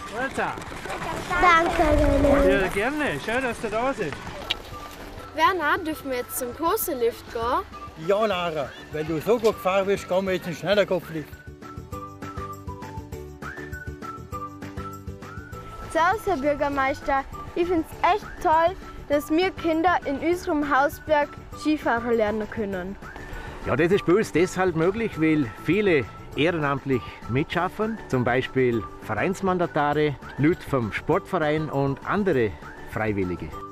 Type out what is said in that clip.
Grüezi. Danke, René. Ja, gerne. Schön, dass ihr da seid. Werner, dürfen wir jetzt zum großen Lift gehen? Ja, Lara, wenn du so gut gefahren bist, gehen wir jetzt einen schneller Kopflift. Servus, Herr Bürgermeister. Ich finde es echt toll, dass wir Kinder in unserem Hausberg Skifahren lernen können. Ja, das ist bei uns deshalb möglich, weil viele ehrenamtlich mitschaffen, zum Beispiel Vereinsmandatare, Leute vom Sportverein und andere Freiwillige.